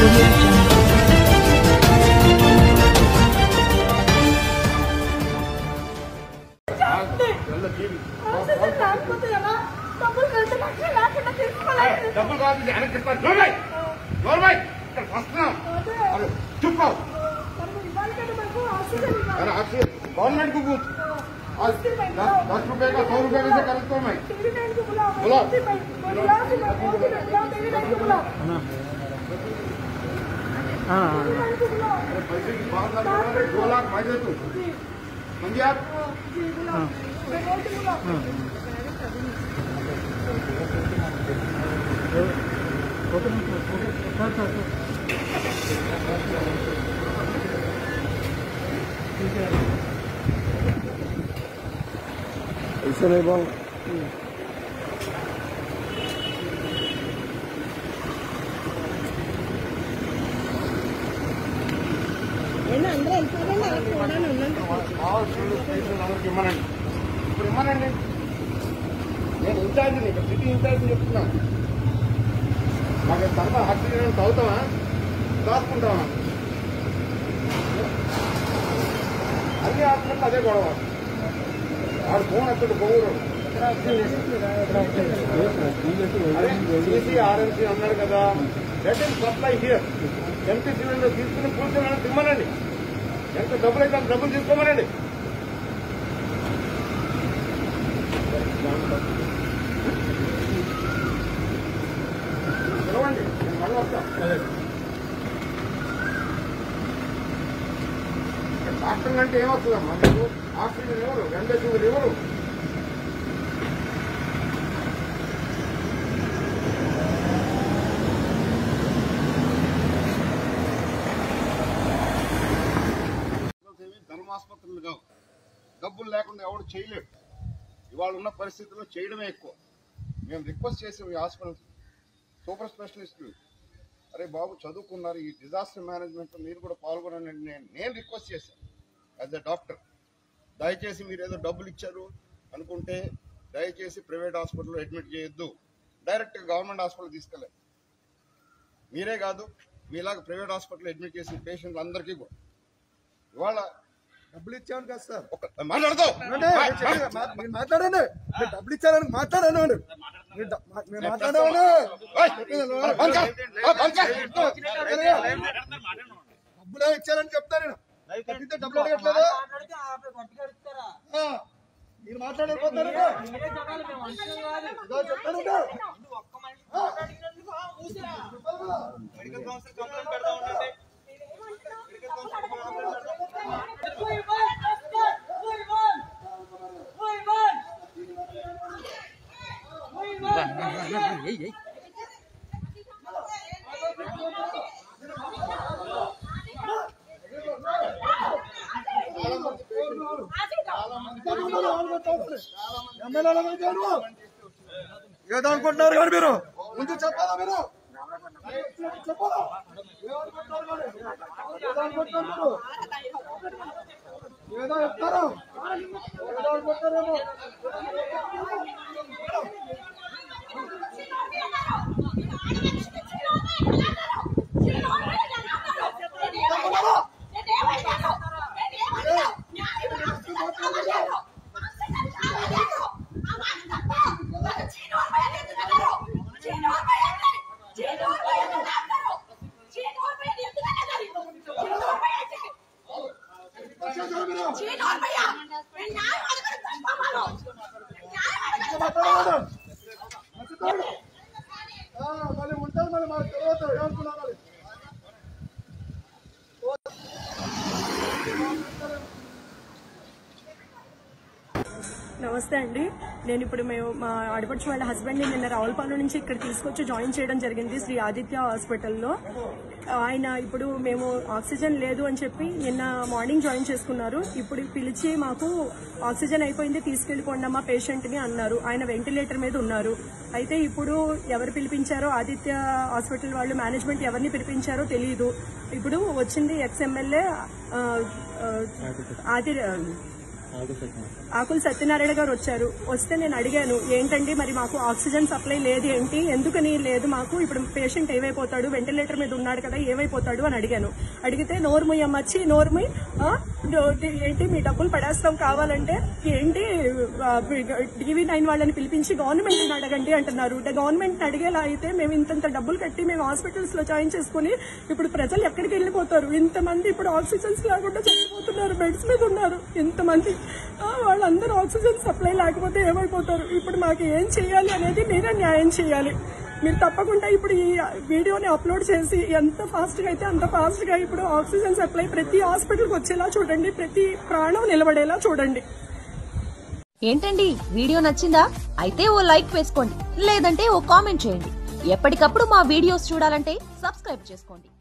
డబ్బులు కాదు వెనక్కిస్తాను गवर्नमेंट को पूछ 10 रुपए का 100 रुपए कैसे खरीदता हूँ मैं बोला पैसे की बात 2 लाख फायदे तू समझे आप ऐसे नहीं बोल ఇప్పుడు ఇమ్మనండి నేను ఇన్ఛార్జ్ ఇక్కడ సిటీ ఇన్ఛార్జ్ చెప్తున్నాను మాకు సరదా ఆక్సిజన్ తాగుతామా దాచుకుంటామా అన్ని హాస్పిటల్ అదే గొడవ ఆడు ఫోన్ ఎక్కడ పోరు ఆర్ఎంసీ అన్నాడు కదా let him supply here MP cylinder తీసుకుని కూర్చోమని తిమ్మనండి ఎంత డబ్బులు అయితే డబ్బులు తీసుకోమనండి పిలవండి నేను మళ్ళీ వస్తాను డాక్టర్ అంటే ఏమవుతుందమ్మా మీకు ఆక్సిజన్ ఎవరు రెమ్డెసివిర్ ఎవరు ధర్మాసుపత్రులు కావు డబ్బులు లేకుండా ఎవరు చేయలేడు ఇవాళ ఉన్న పరిస్థితుల్లో చేయడమే ఎక్కువ మేము రిక్వెస్ట్ చేసాం ఈ హాస్పిటల్ సూపర్ స్పెషలిస్టులు అరే బాబు చదువుకున్నారు ఈ డిజాస్టర్ మేనేజ్మెంట్ మీరు కూడా పాల్గొనండి నేను రిక్వెస్ట్ చేశాను యాజ్ ఎ డాక్టర్ దయచేసి మీరు ఏదో డబ్బులు ఇచ్చారు అనుకుంటే దయచేసి ప్రైవేట్ హాస్పిటల్లో అడ్మిట్ చేయొద్దు డైరెక్ట్గా గవర్నమెంట్ హాస్పిటల్ తీసుకెళ్ళండి మీరే కాదు మీలాగా ప్రైవేట్ హాస్పిటల్లో అడ్మిట్ చేసిన పేషెంట్లు అందరికీ కూడా ఇవాళ డబ్బులు ఇచ్చాను కదా సార్ మాట్లాడతావు మాట్లాడండి డబ్బులు ఇచ్చారని మాట్లాడాను డబ్బులే ఇచ్చారని చెప్తాను నేను డబ్బులు అడగట్లేదు మీరు మాట్లాడకపోతారు మెడికల్ కౌన్సిల్ కంప్లైంట్ పెడతా ఉండండి ఏదో అనుకుంటున్నారు కానీ మీరు ముందు చెప్పాలా మీరు చెప్పాలా ఏదో అనుకుంటున్నారు ఏదో చెప్తారు ఏదో అనుకుంటారేమో మళ్ళీ ఉంటారు మళ్ళీ మాకు తర్వాత ఏమనుకున్నారు నమస్తే అండి నేను ఇప్పుడు మేము మా ఆడపడుచు వాళ్ళ హస్బెండ్ని నిన్న రావులపాలెం నుంచి ఇక్కడ తీసుకొచ్చి జాయిన్ చేయడం జరిగింది శ్రీ ఆదిత్య హాస్పిటల్లో ఆయన ఇప్పుడు మేము ఆక్సిజన్ లేదు అని చెప్పి నిన్న మార్నింగ్ జాయిన్ చేసుకున్నారు ఇప్పుడు పిలిచి మాకు ఆక్సిజన్ అయిపోయింది తీసుకెళ్లిపోండి అమ్మా పేషెంట్ని అన్నారు ఆయన వెంటిలేటర్ మీద ఉన్నారు అయితే ఇప్పుడు ఎవరు పిలిపించారో ఆదిత్య హాస్పిటల్ వాళ్ళు మేనేజ్మెంట్ ఎవరిని పిలిపించారో తెలియదు ఇప్పుడు వచ్చింది ఎక్స్ ఎమ్మెల్యే ఆకుల సత్యనారాయణ గారు వచ్చారు. వస్తే నేను అడిగాను, ఏంటండి మరి మాకు ఆక్సిజన్ సప్లై లేదు ఏంటి, ఎందుకని లేదు మాకు, ఇప్పుడు పేషెంట్ ఏమైపోతాడు, వెంటిలేటర్ మీద ఉన్నాడు కదా ఏమైపోతాడు అని అడిగాను. అడిగితే నోర్ముయ్యమ్మచ్చి నోర్ముయ్, ఏంటి మీ డబ్బులు పడేస్తాం కావాలంటే ఏంటి TV9 వాళ్ళని పిలిపించి గవర్నమెంట్ అడగండి అంటున్నారు. గవర్నమెంట్ అడిగేలా అయితే మేము ఇంత డబ్బులు కట్టి మేము హాస్పిటల్స్ లో జాయిన్ చేసుకుని ఇప్పుడు ప్రజలు ఎక్కడికి వెళ్ళిపోతారు? ఇంతమంది ఇప్పుడు ఆక్సిజన్స్ లేకుండా చనిపోతున్నారు, బెడ్స్ మీద ఉన్నారు ఇంతమంది. వాళ్ళందరూ ఆక్సిజన్ సప్లై లేకపోతే ఏమైపోతారు? ఇప్పుడు మాకు ఏం చేయాలి అనేది మీరే న్యాయం చేయాలి. మీరు తప్పకుండా ఇప్పుడు ఈ వీడియోని అప్లోడ్ చేసి ఎంత ఫాస్ట్ గా అయితే అంత ఫాస్ట్ గా ఇప్పుడు ఆక్సిజన్ సప్లై ప్రతి హాస్పిటల్కి వచ్చేలా చూడండి, ప్రతి ప్రాణం నిలబడేలా చూడండి. ఏంటండి వీడియో నచ్చిందా? అయితే ఓ లైక్ వేసుకోండి, లేదంటే ఓ కామెంట్ చేయండి. ఎప్పటికప్పుడు మా వీడియోస్ చూడాలంటే సబ్స్క్రైబ్ చేసుకోండి.